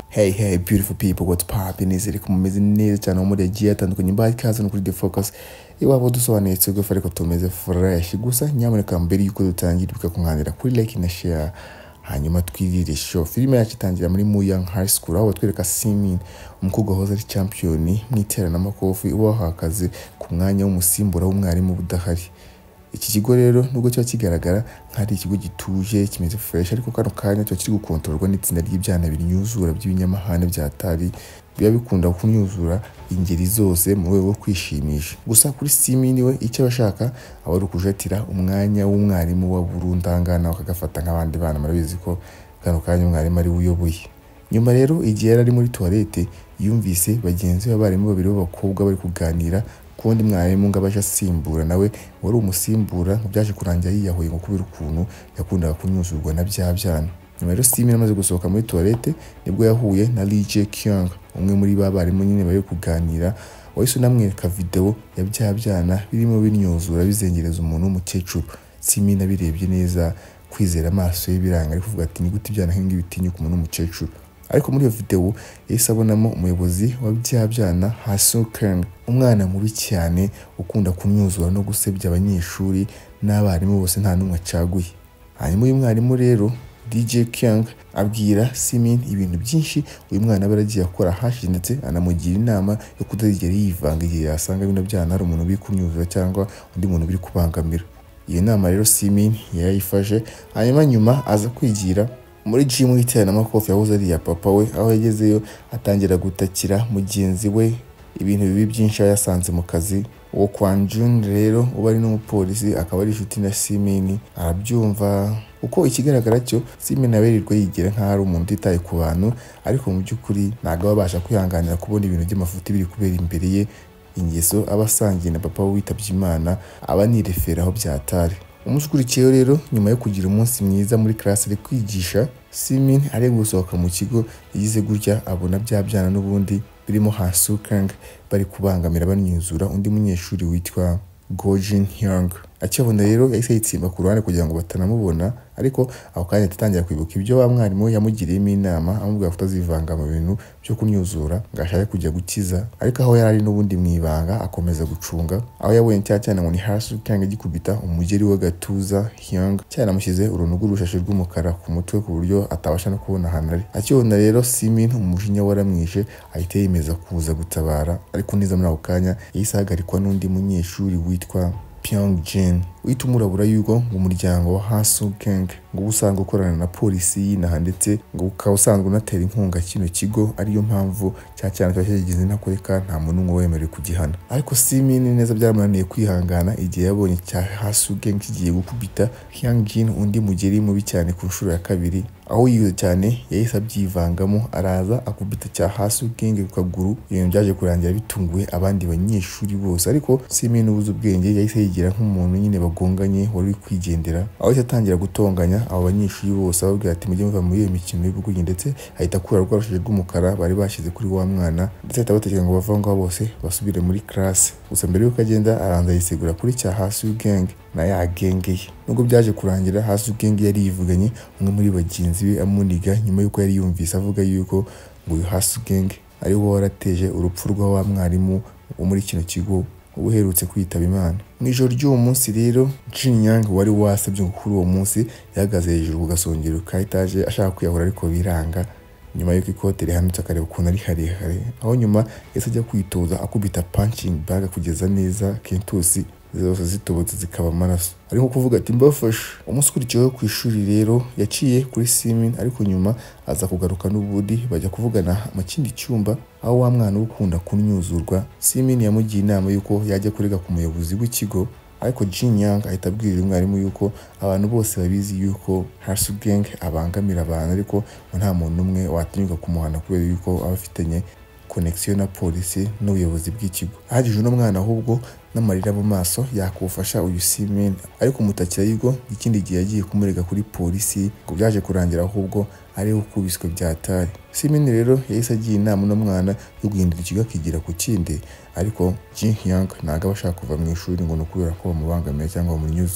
Hey beautiful people, what's poppin'? Nizere ko mumeze neza cyane muri yagiye atandukanye mbaye kaza no kuri The Focus. Iwabo dusobanuye twego ariko tumeze fresh gusa nyamuneka mbere yuko dutangira bikakunganira kuri like na share. Hanyuma twirire show. Filime yacu itangira muri Mu Young High School aho batwereka Simin, umukobwa wahoze ari champion Mwitera na Makofi ubaha akazi ku mwanya w'umusimbura w'umwarimu budahari. Iki kigo rero nubwo cyo kigaragara nk'ari ikigo gituje kimeze fresh ariko kano kanya cyo kiri gukontororwa n'itsinda ry'ibyana binyuzura by'ibinyamahane byatari biba bikunda kunyuzura ingeri zose mu rwego rwo kwishimisha. Gusa kuri Simini we icyo bashaka abari kujetira umwanya w'umwarimu wa burundangana bakagafata nk'abandi bana marabizi ko kano kanya umwarimu ari uyoboye. Nyuma rero igihe yari muri toilette yumvise bagenzi b'abarimu babiri b'abakobwa bari kuganira kundi mwarimu ngabasha simbura nawe wari umusimbura ngo byaje kurangira yiyahoye ngo kubera ukuntu yakundaga kunyuzurwa na byabyana. Nyuma rero Simini amaze gusohoka muri toilette nibwo yahuye na Lee Kyung, umwe muri babarimu nyine bari kuganira, wahise unamwereka video ya byabyana birimo binyuzura bizengereza umuntu w'umukecuru. Simini abirebye neza kwizera amaso ye biranga ari kuvuga ati ni gute ibyana nk'ingi bitinyuka umuntu w'umukecuru. Ariko muri iyo video yahise abonamo umuyobozi wa byabyana Hasuken, umwana mubi cyane ukunda kumyuzura no gusebya abanyeshuri n'abarimu bose nta numwe acaguye. Hanyuma uyu mwarimu rero DJ Kyung abwira Simin ibintu byinshi uyu mwana baragiye akora hashi ndetse anamugira inama yo kutazigera yivanga igihe yasanga bino byana ari umuntu bikumyuzura cyangwa undi muntu biri kubangamira. Iyo nama rero Simin yarayifashe hanyuma nyuma aza kwigira muri gym Mwitera na Makofi yahoze ari ya papa we, aho yagezeyo atangira gutakira mugenzi we ibintu bibi byinshi yasanze mu kazi. Uwo Kwanjun rero uba ari n'umupolisi akaba ari inshuti na Simini arabyumva uko ikigaragara cyo Simini aberirwa yigira nk'ari umuntu utitaye ku bantu, ariko mu by'ukuri ntago babasha kwihanganira kubona ibintu by'amafuti biri kubera imbere ye, ingeso abasangiye na papa we witabye Imana aba nireferaho byatari. Umunsi ukurikiyeho rero nyuma yo kugira umunsi mwiza muri class ari kwigisha, Simin ari gusohoka mu kigo yize gutya abona byabyana n'ubundi birimo Hasuken bari kubangamira banyuzura undi munyeshuri witwa Gojin Hyung. Akibona rero yahise yitsimba ku ruhande kugira ngo batanamubona, ariko aho kanya atangira kwibuka ibyo wa mwarimu yamugiriyemo inama amubwira kutazivanga mu bintu byo kunyuzura ngashaka kujya gukiza. Ariko aho yari n'ubundi mwibanga akomeza gucunga, aho yabonye cyane ngo ni Hasuken gikubita umugeri we gatuza Hyung cyane amushyize urunugu rushashi rw'umukara ku mutwe ku buryo atabasha no kubona hanari. Akibona rero Simin umujinya waramwishe ahita yemeza kuza gutabara, ariko niza muri ako kanya yahise ahagarikwa n'undi munyeshuri witwa Pyongjin wita umurabura yuko ngo umuryango wa Hasuken ngo usanga ukorana na polisi y'inaha ndetse ngo ukaba usanzwe unatera inkunga kino kigo, ariyo mpamvu cyane cyagize nakoreka nta muntu umwe wemerewe kugihana. Ariko Simin neza byaramunaniye kwihangana igihe yabonye cya Hasuken kigiye gukubita Hyungjin undi mugeri mubi cyane ku nshuro ya kabiri, aho yiwe cyane yahise abyivangamo araza akubita cya Hasuken ku kaguru. Ibintu byaje kurangira bitunguye abandi banyeshuri bose, ariko Simin ubuze ubwenge yahise yigira nk'umuntu nyine bagonganye wari kwigendera, aho yatangira gutonganya abo banyeshuri bose ababwira ati mujye muva muri iyo mikino y'ubugugi, ndetse ahita akura rwarashije rw'umukara bari bashyize kuri wa mwana ndetse atabategeka ngo bava ngaho bose basubire muri class. Gusa mbere yuko agenda aranza yisigura kuri cya Hasuken na ya genge ye. Nubwo byaje kurangira Hasuken yari yivuganye umwe muri bagenzi be amuniga nyuma yuko yari yumvise avuga yuko ngo uyu Hasuken ari wo warateje urupfu rwa wa mwarimu wo muri kino kigo ubuherutse kwitaba Imana. Mu ijoro ry'uwo munsi rero Jinyang wari wasabye ngo kuri uwo munsi yahagaze hejuru ku gasongero ka etaje ashaka kwiyahura ariko biranga, nyuma y'uko ikote rihanutse akareba ukuntu ari harehare, aho nyuma yahise ajya kwitoza akubita punching bag kugeza neza kentusi zose zitobotse zikaba amaraso, ari nko kuvuga ati mbafashe. Umunsi ukurikiyeho ku ishuri rero yaciye kuri Simin, ariko nyuma aza kugaruka n'ubundi bajya kuvugana mu kindi cyumba, aho wa mwana ukunda kunyuzurwa Simin yamugiye inama yuko yajya kurega ku muyobozi w'ikigo. Ariko Jinyang ahita abwirira umwarimu yuko abantu bose babizi yuko Hasuken abangamira abantu, ariko nta muntu umwe watinyuka kumuhana kubera yuko aba afitanye connection na polisi n'ubuyobozi bw'ikigo. Hagije uno mwana ahubwo n'amarira mu maso yakufasha uyu Simin, ariko mutakira yuko ikindi gihe yagiye kumurega kuri polisi ngo byaje kurangira ahubwo ari ukubiswe byatari. Simin rero yahise agiye inama no mwana yo guhindura ikigo akigira ku kindi, ariko Jin Hyung ntago abashaka kuva mu ishuri ngo nukubera ko bamubangamiye cyangwa bamunyuzura.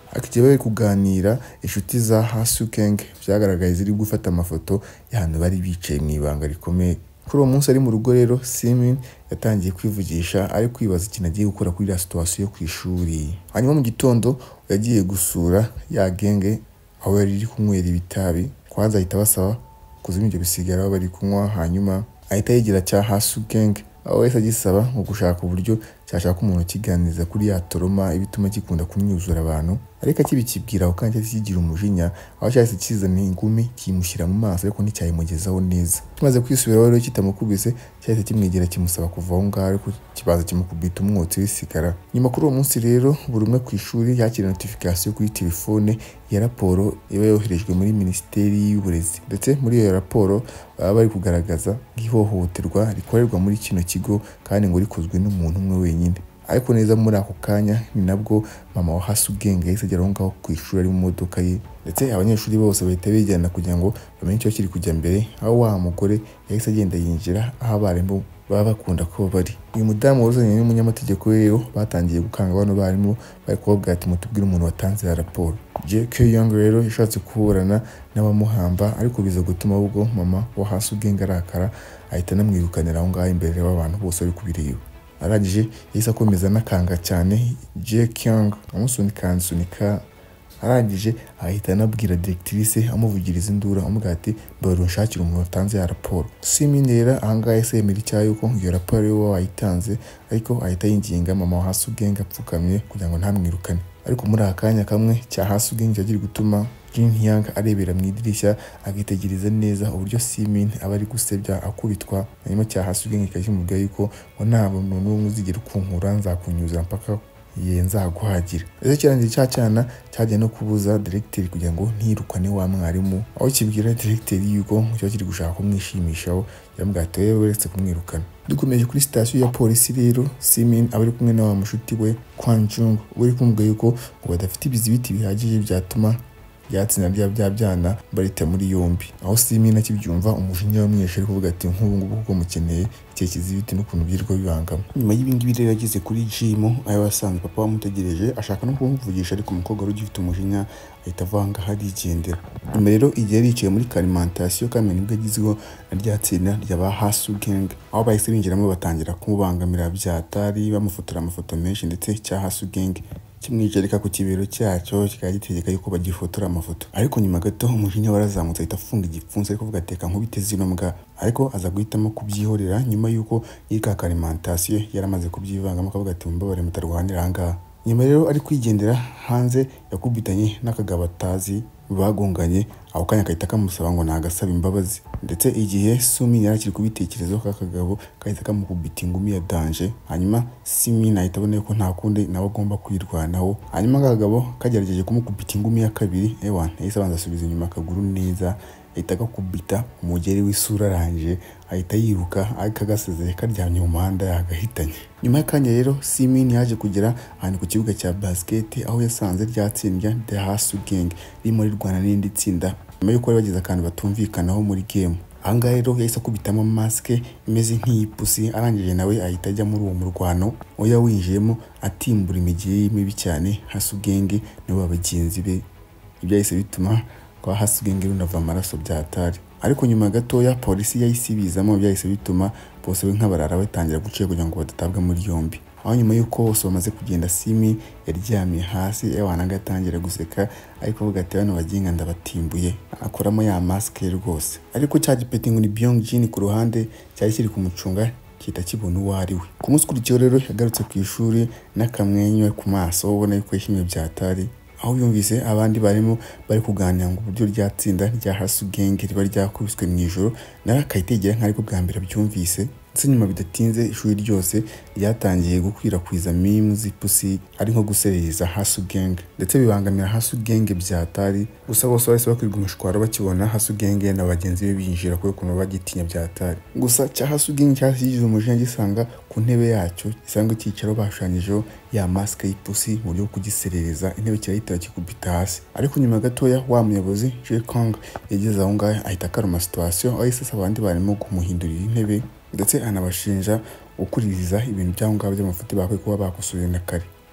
akigiye bari kuganira inshuti za Hasukeng byagaragaye ziri gufata amafoto y'ahantu bari bicaye mu ibanga rikomeye. Kuri uwo munsi ari mu rugo rero Simin yatangiye kwivugisha ari kwibaza ikintu agiye gukora kuri la situation yo ku ishuri. Hanyuma mu gitondo yagiye gusura ya genge aho yari iri kunywera ibitabi. Kwanza ahita basaba kuzimya ibyo bisigara bari kunywa, hanyuma ahita yigira cya Hasukeng aho yahise agisaba nko gushaka uburyo cyashaka umuntu kiganiriza kuri ya toroma ibituma gikunda kumyuzura abantu, ariko akibikibwira aho kandi kigira umujinya aho cyahise kizana ingumi kimushyira mu maso ariko nticyayimugezaho neza. Kimaze kwisubiraho rero kitamukubise cyahise kimwegera kimusaba kuva aho ngaho ariko kibaza kimukubita umwotsi w'isigara. Nyuma kuri uwo munsi rero buri umwe ku ishuri yakira notification kuri telefone ya raporo iba yoherejwe muri Minisiteri y'Uburezi, ndetse muri iyo raporo baba bari kugaragaza ihohoterwa rikorerwa muri kino kigo kandi ngo rikozwe n'umuntu umwe wenyine. Ariko neza muri ako kanya ni nabwo mama wa Hasukeng yahise agera aho ngaho ku ishuri ari mu modoka ye, ndetse abanyeshuri bose bahita bijyana kugira ngo bamenye icyo kiri kujya mbere, aho wa mugore yahise agenda yinjira aho abarimu baba bakunda kuba bari. Uyu mudamu wazanye n'umunyamategeko rero batangiye gukanga bano barimu bari kubabwira ati mutubwire umuntu watanze ya raporo. Young rero yashatse kuburana n'abamuhamba ariko biza gutuma ahubwo mama wa Hasukeng arakara ahita anamwirukanira aho ngaho imbere y'abantu bose bari kubireba. Arangije yahise akomeza n'akanga cyane Young amusunika arangije ahita anabwira directrice amuvugiriza indura amubwira ati bari unshakira umuntu watanze ya raporo. Simin rero ahangaha yahise yemera icyaha yuko iyo raporo ariwe wayitanze, ariko ahita yinginga mama wa Hasukeng apfukamye kugira ngo ntamwirukane. Ariko muri akanya kamwe cya Hasukeng cyagiri gutuma Young arebera mu idirishya agitegereza neza uburyo Simin aba ari gusebya akubitwa, hanyuma cya Hasukeng kikimubwira yuko ngo nta muntu n'umwe uzigera ukunkura nzakunyuza mpaka nzaguhagira. Ese kirangiye cya cyana cyagiye no kubuza directeur kugira ngo ntirukane wa mwarimu, aho kibwira directeur yuko cyo kiri gushaka kumwishimishaho yambwira ati yewe uretse kumwirukana. Dukomeje kuri station ya polisi rero Simin abari kumwe na wa mushuti we Kwanjung uri kumubwira yuko ngo badafite ibizibiti bihagije byatuma yatsinda byana barita muri yombi. Aho Simin akibyumva umujinya wamweshe kuvuga ati nk'ubu ngubu kuko mukeneye icyo kizibiti n'ukuntu byirwa bibangamo. Nyuma y'ibingibi rero yageze kuri gym ayo wasanze papa wamutegereje ashaka no kumuvugisha, ariko umukobwa wari ugifite umujinya ahita avanga harigendera. Nyuma rero igihe yicaye muri alimentation kandi nibwo agizweho na rya tsinda ry'aba Hasukeng, aho bahise binjiramo batangira kumubangamira byatari bamufotora amafoto menshi, ndetse cya Hasukeng kimwicarika ku kibero cyacyo kikaba gitegeka yuko bagifotora amafoto. Ariko nyuma gato umujinya warazamutse ahita afunga igipfunsi ariko vuga teka nkubite zino mbwa, ariko aza guhitamo kubyihorera nyuma yuko yika alimentation yaramaze kubyivangamo akavuga ati mbabare mutarwanira ahangaha. Nyuma rero ari kwigendera hanze yakubitanye n'akagabo atazi bagonganye, aho kanya kahita kamusaba ngo nagasaba imbabazi, ndetse igihe Simin yarakiri kubitekerezo kakagabo kahita kamukubita ingumi ya danger. Hanyuma Simin ahita abona ko nta kundi nawe agomba kwirwanaho, hanyuma akagabo kagerageje kumukubita ingumi ya kabiri yahise abanza asubiza inyuma akaguru neza, ahita agakubita umugeri w'isura arangije ahita yiruka akagasezeye karyamye mu muhanda yagahitanye. Nyuma y'akanya rero Simin yaje kugera ahantu ku kibuga cya basket aho yasanze ryatsindya The Hasukeng ririmo rirwana n'indi tsinda nyuma y'uko bari bagize akantu batumvikanaho muri game. Ahangaha rero yahise akubitamo maske imeze nk'iyipusi, arangije nawe ahita ajya muri uwo murwano oya winjiyemo atimbura imigeri mibi cyane Hasukeng n'abo bagenzi be. Ibyo yahise bituma kwa Hasukeng runava amaraso byatari, ariko nyuma gatoya polisi yayisibizamo byahise bituma bose nk'abarara batangira guciye kugira ngo badatabwa muri yombi. Aho nyuma yuko bose bamaze kugenda Simin yaryamye hasi yawananga atangira guseka ariko avuga ati bano baginga ndabatimbuye, akoramo ya maske rwose. Ariko cya gipeti ngo ni Byongjin ku ruhande cyari kiri kumucunga kita kibona uwo ari we. Ku munsi ukurikiyeho rero yagarutse ku ishuri n'akamwenyu ku maso ubona yuko yishimye byatari, aho yumvise abandi barimo bari kuganira ngo uburyo ryatsinda rya Hasukeng riba ryakubiswe mu ijoro, nawe akayitegera nk'ariko bwa mbere byumvise. Ndetse nyuma bidatinze ishuri ryose ryatangiye gukwirakwiza memes pusi ari nko guserereza Hasukeng, ndetse bibangamira Hasukeng byatari. Gusa bose bahise bakwirwa umushwaro bakibona Hasukeng na bagenzi be binjira kuri kuno bagitinya byatari. Gusa cya Hasukeng cyasigize umujinya gisanga ku ntebe yacyo isanga cyicaro bashushanyijeho ya maske y'ipusi mu buryo kugiserereza, intebe kirahita kikubita hasi. Ariko nyuma gatoya wa muyobozi Kong yageze aho ngaho ahita akaruma situation, aho yise abandi barimo kumuhindurira intebe, ndetse anabashinja gukuririza ibintu by'aho ngaho by'amafuti bakwiye kuba bakosoye na kare.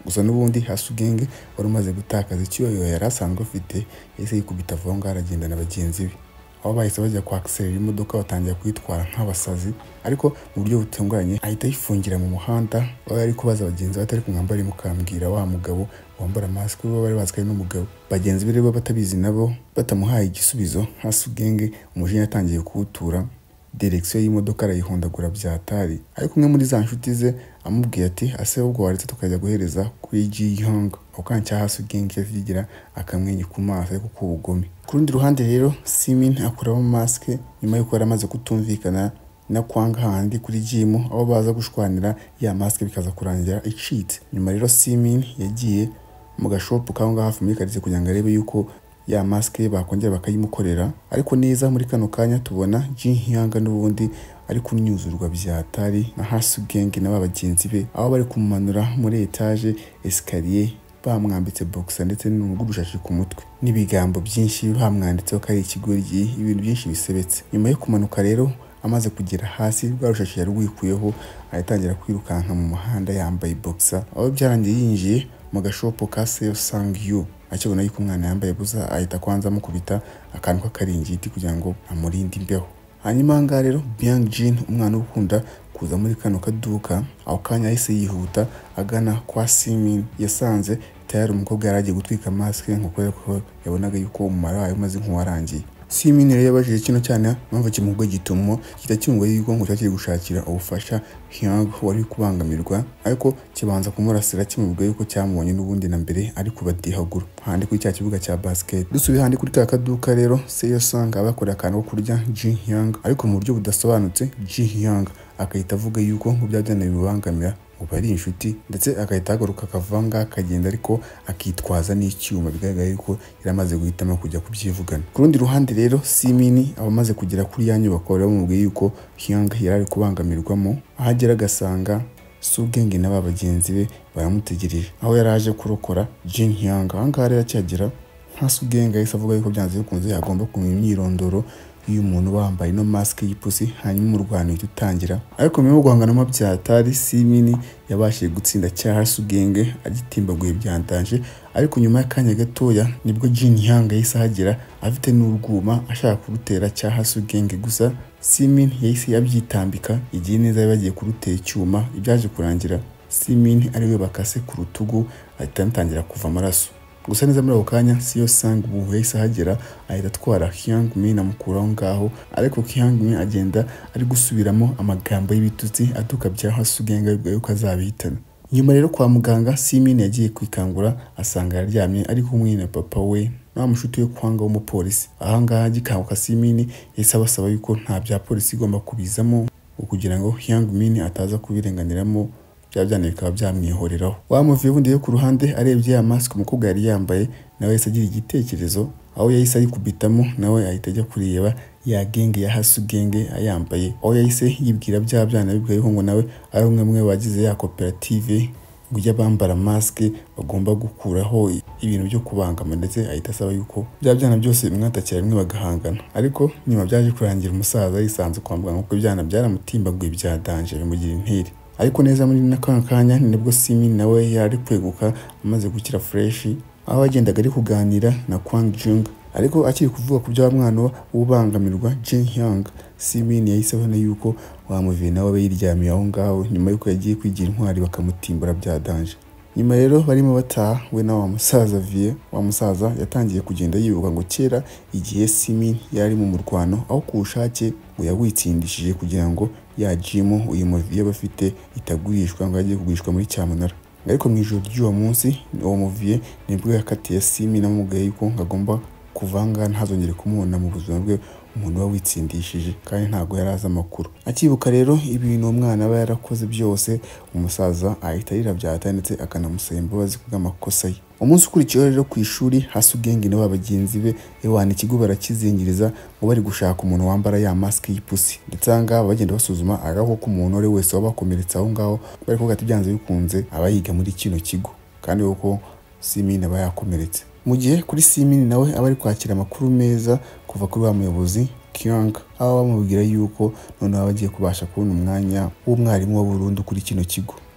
gusa n'ubundi Hasugenge wari umaze gutakaza icyuyo yari asanzwe afite yahise yikubita vuba ngo aragenda na bagenzi be aho bahise bajya kwakiserera imodoka batangira kuyitwara nk'abasazi ariko mu buryo butunguranye ahita yifungira mu muhanda aho yari kubaza bagenzi batari kumwambara mukambwira wa mugabo wambara mask we bari bazikaye n'umugabo bagenzi be rero batabizi nabo batamuhaye igisubizo Hasugenge umujinya yatangiye kuwutura direction y'imodoka arayihondagura byatari ariko umwe muri za nshuti ze amubwiye ati ase ubwo waretse tukajya guhereza kuri Ji-Young ukanca Hasugenge yigira akamwenye ku maso ariko kubugome ku rundi ruhande rero Simin akuramo mask nyuma yuko yaramaze kutumvikana na kwanga handi kuri gym aho baza gushwanira ya mask bikaza kurangira icitse nyuma rero Simin yagiye mu gashopu kanga hafi muri karitsiye kugira ngo arebe yuko ya mask bakongera bakayimukorera ariko neza muri kano kanya tubona Ji-Young n'ubundi ari kunyuzurwa byatari na Hasugenge na bagenzi be aho bari kumumanura muri etage escalier bamwambitse boxer ndetse n'urugudushashi ku mutwe n'ibigambo byinshi bamwanditseho ko ari ikigoryi ibintu byinshi bisebetse nyuma yo kumanuka rero amaze kugera hasi rwarushashi yari rwikuyeho ayitangira kwirukanka mu muhanda yambaye boxer aho byarangiye yinjiye mu gashopo ka Sangyu akibona yuko umwana yambaye buza ahita kwanza mukubita akantu k'akaringiti kugira ngo amurinde imbeho hanyuma nga rero Byung-jin umwana ukunda kuza muri kano kaduka aho kanya yahise yihuta agana kwa Simin yasanze tayari umukobwa yaragiye gutwika mask nkuko yabonaga yuko umumaro wayo maze nk'uwarangiye Simin rero yabajije kino cyane mpamvu kimugwa gitumo kitakimugwa yuko ngo cyakiri gushakira ubufasha Hyung wari kubangamirwa ariko kibanza kumurasira kimubwa yuko cyamubonye n'ubundi na mbere ari kubadihagura handi kuri cya kibuga cya basket dusubiye handi kuri kaduka rero Seo-sang abakora akantu ko kurya Ji-Young ariko mu buryo budasobanutse Ji-Young akahita avuga yuko ngo byajyana bibangamira ngo bari inshuti ndetse akahita agaruka akavanga akagenda ariko akitwaza n'icyuma bigaragara yuko yaramaze guhitamo kujya kubyivugana ku rundi ruhande rero Simin abamaze kugera kuri ya nyubako rero mubwiye yuko Hyung yari kubangamirwamo ahagera agasanga Sugenge n'aba bagenzi be baramutegereje aho yaraje kurokora Ji-Young ahangaha rero cyagera Hasugenge yahise avuga yuko byanze bikunze yagomba kumenya imyirondoro iyo umuntu wambaye no mask y'ipusi hanyuma umurwano utangira ariko mu guhanganamo byatari Simin yabashije gutsinda cya Hasugenge agitimbaguye byandanje ariko nyuma y'akanya gatoya nibwo Ji-Young yahise ahagera afite n'urwuma ashaka kurutera cya Hasugenge gusa Simin yahise yabyitambika igihe neza yabagiye kurutera icyuma ibyaje kurangira Simin ariwe bakase ku rutugu atangira kuva amaraso gusa neza muri ako kanya Seo-sang ubu yahise ahagera ahita atwara Hyung-min amukuraho ngaho ariko Hyung-min agenda ari gusubiramo amagambo y'ibitutsi atuka bya Hasugenge yuko azabihitana nyuma rero kwa muganga Simin yagiye kwikangura asanga yaryamye ari kumwe na papa we na mushuti we kwanga w'umupolisi ahangaha gikanguka Simin yahise abasaba yuko nta bya polisi igomba kubizamo kugira ngo Hyung-min ataza kubirenganiramo byabyane bikaba byamwihoreraho wamuviye ubundi yo ku ruhande arebye ya mask umukobwa yari yambaye nawe yahise agira igitekerezo aho yahise ayikubitamo nawe ahita ajya kureba ya genge ya Hasugenge ayambaye aho yahise yibwira byana bibwiye ngo nawe ari umwe wagize ya koperative ngo bambara mask bagomba gukuraho ibintu byo kubangama ndetse ahita asaba yuko byana byose mwatakira rimwe bagahangana ariko nyuma byaje kurangira umusaza yisanze kwambwa nkuko byana byaramutimbaguye byadanje bimugira interi ariko neza muri nakano kanya nibwo Simin nawe yari kweguka amaze gukira fresh aho agendaga ari kuganira na Kwang-jung ariko akiri kuvuga ku bya mwana ubangamirwa Ji-Young Simin yahise abona yuko wamuviye nawe yiryamiye aho ngaho nyuma yuko yagiye kwigira intwari bakamutimbura byadanje nyuma rero barimo bataha we na wa musaza yatangiye kugenda yibuka ngo kera igihe Simin yari mu murwano aho kubushake ngo yawitsindishije kugira ngo ya gym uyu movie bafite itagurishwa ngo agiye kugurishwa muri cyamunara ariko mu ijoro ry'uwo munsi uwo movie nibwo yakatiye Simin namugaye yuko ngagomba kuvanga ntazongere kumubona mu buzima bwe umuntu wawitsindishije kandi ntago yaraza amakuru akibuka rero ibintu umwana aba yarakoze byose umusaza ahita yirabyata ndetse akanamusaba imbabazi kubw'amakosa ye umunsi ukurikiyeho rero ku ishuri Hasugenge n'aba bagenzi be ewana ikigo barakizingiriza ngo bari gushaka umuntu wambara ya mask y'ipusi ndetse anga bagenda basuzuma agaho ko umuntu uri wese wabakomeretsa aho ngaho bari kuvuga ati byanze bikunze abayiga muri kino kigo kandi uko Simin aba yakomeretse mu gihe kuri Simin nawe aba ari kwakira amakuru meza kuva kuri wa muyobozi Kyung aho bamubwira yuko none abagiye kubasha kubona umwanya w'umwarimu wa burundu kuri kino kigo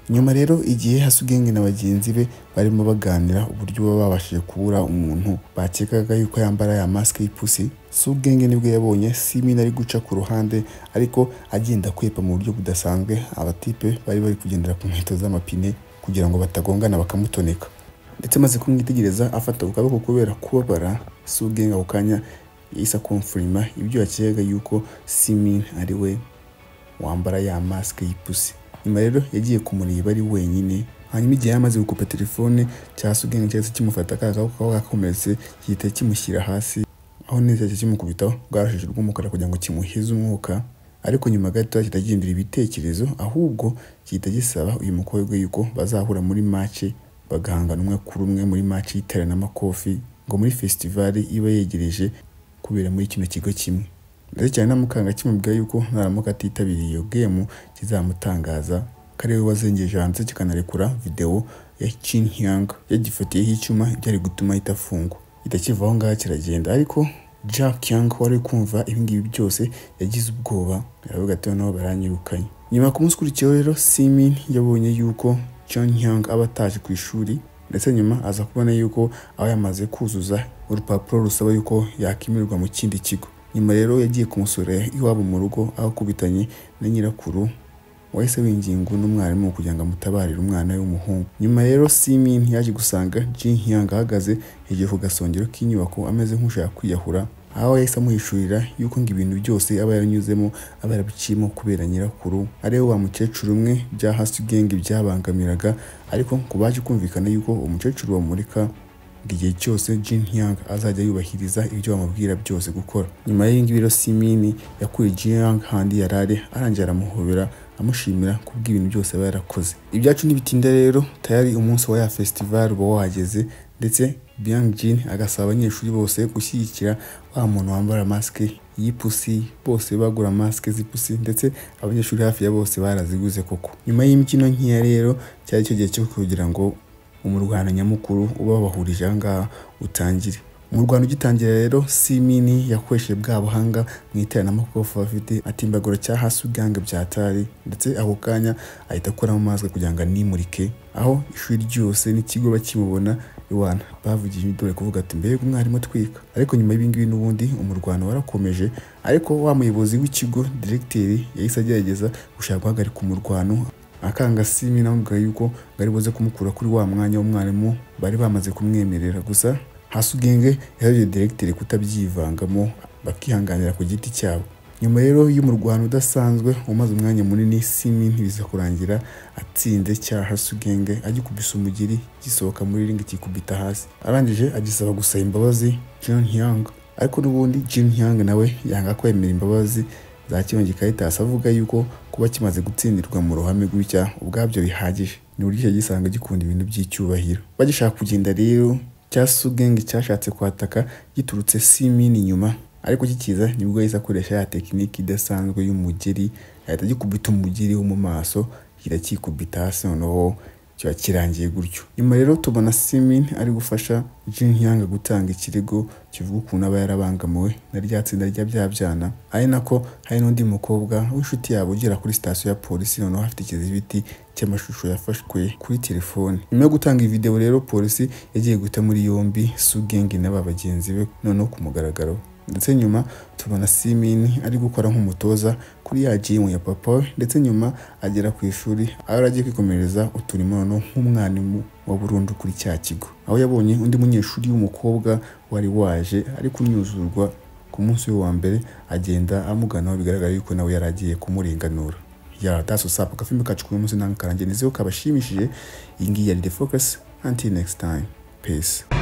nyuma rero igihe Hasugenge na bagenzi be barimo baganira uburyo baba babashije kubura umuntu bakekaga yuko yambara ya mask y'ipusi, Hasugenge nibwo yabonye Simin ari guca ku ruhande ariko agenda kwepa mu buryo budasanzwe. Abatipe bari kugendera ku nkweto z'amapine kugira ngo batagongana bakamutoneka, ndetse maze kumwitegereza afata ukaboko kubera kubabara, Hasugenge ako kanya yahise konfirima ibyo yakekaga yuko Simin ari we wambara ya mask y'ipusi. Nyuma rero yagiye kumureba ari wenyine, hanyuma igihe yamaze gukupa telefone cya Hasugenge cyahise kimufata akaboko gakomeretse gihita kimushyira hasi, aho neza kimukubitaho bwarashije rw'umukara kugira ngo kimuheze umwuka. Ariko nyuma gato kitagindira ibitekerezo, ahubwo gihita gisaba uyu mukobwa yuko bazahura muri match bagahangana umwe kuri umwe muri match y'Itera na Makofi, ngo muri festival iba yegereje kubera muri kino kigo kimwe. Ndetse cyane namukanga kimubwira yuko naramuka atitabiriye iyo game kizamutangaza, karewe wazengeje hanze kikanarekura video ya Chin Hyang yagifatiyeho icyuma byari gutuma itafungwa. Itakivaho ngaho kiragenda, ariko Jack Yang wari kumva ibingibi byose yagize ubwoba, aravuga ati no baranyirukanye. Nyuma ku munsi ukurikiyeho rero Simin yabonye yuko Chin Hyang aba ataje ku ishuri, ndetse nyuma aza kubona yuko aba yamaze kuzuza urupapuro rusaba yuko yakimirwa mu kindi kigo. Nyuma rero yagiye kumusura iwabo mu rugo, aho kubitanye na nyirakuru wahise winginga n'umwarimu kugira ngo amutabarire umwana w'umuhungu. Nyuma rero Simin yaje gusanga Jin Hyang ahagaze hejuru ku gasongero k'inyubako ameze nk'ushaka kwiyahura, aho yahise amuhishurira yuko ngo ibintu byose aba yaranyuzemo aba yarabiciyemo kubera nyirakuru ariwe wa mukecuru umwe bya Hasugenge byabangamiraga, ariko ngo baje kumvikana yuko umukecuru bamurika igihe cyose Jin Hyang azajya yubahiriza ibyo bamubwira byose gukora. Nyuma y'ingi biro Simin yakuriye Jin Hyang handi yarare, arangira aramuhobera amushimira kubw'ibintu byose aba yarakoze. Ibyacu nibitinda rero tayari umunsi wa ya festival uba wageze, ndetse Byang Jin agasaba abanyeshuri bose gushyigikira wa muntu wambara mask y'ipusi, bose bagura mask z'ipusi, ndetse abanyeshuri hafi ya bose baraziguze koko. Nyuma y'imikino nkiya rero cyari cyo gihe cyo kugira ngo umurwano nyamukuru uba bahurije ahangaha utangire. Umurwano ugitangira rero Simin yakoresheje bwa buhanga Mwitera na Makofi bafite atimbagura cya Hasugenge byatari, ndetse ako kanya ahita akora mu mazi kugira ngo animurike, aho ishuri ryose n'ikigo bakimubona iwana bavugije idore kuvuga ati mbega umwarimu twika. Ariko nyuma y'ibingibi n'ubundi umurwano warakomeje, ariko wa muyobozi w'ikigo directeur yahise agerageza gushaka guhagarika umurwano, akanga Simin amubwira yuko ngari buze kumukura kuri wa mwanya w'umwarimu bari bamaze kumwemerera. Gusa Hasugenge yaje directeur kutabyivangamo bakihanganira ku giti cyabo. Nyuma rero y'umurwano udasanzwe umaze umwanya munini, Simin biza kurangira atsinze cya Hasugenge agikubisa umugiri gisohoka muri ring kikubita hasi. Arangije agisaba gusaba imbabazi Jin Hyang, ariko n'ubundi Jin Hyang nawe yanga kwemera imbabazi za kino gikahita avuga yuko kuba kimaze gutsindirwa mu ruhame gutya ubwabyo bihagije. Ni buryo gisanga gikunda ibintu by'icyubahiro. Bagishaka kugenda rero cya Hasugenge cyashatse kwataka giturutse Simin inyuma, ariko kikiza nibwo yahise akoresha ya tekiniki idasanzwe y'umugeri, ahita gikubita umugeri wo mu maso kirakikubita hasi, noneho kiba kirangiye gutyo. Nyuma rero tubona Simin ari gufasha Jin Hyang gutanga ikirego kivuga ukuntu aba yarabangamiwe na rya tsinda rya byabyana, ari nako hari n'undi mukobwa w'inshuti yabo ugera kuri station ya polisi, noneho afite ikizibiti cy'amashusho yafashwe kuri telefone. Nyuma yo gutanga iyi video rero polisi yagiye guta muri yombi Hasugenge n'aba bagenzi be noneho ku mugaragaro, ndetse nyuma tubona Simin ari gukora nk'umutoza kuri ya gym ya papa, ndetse nyuma agera ku ishuri aho aragiye kwikomereza uturimo noneho nk'umwarimu wa burundu kuri cya kigo, aho yabonye undi munyeshuri w'umukobwa wari waje ari kunyuzurwa ku munsi wa mbere, agenda amuganaho bigaragara yuko nawe yaragiye kumurenganura. Ya that's what's up. Akafilme kacu kuri munsi nanga karangiye nizeho kabashimishije. Iyi ngiyi yari The Focus. Until next time, peace.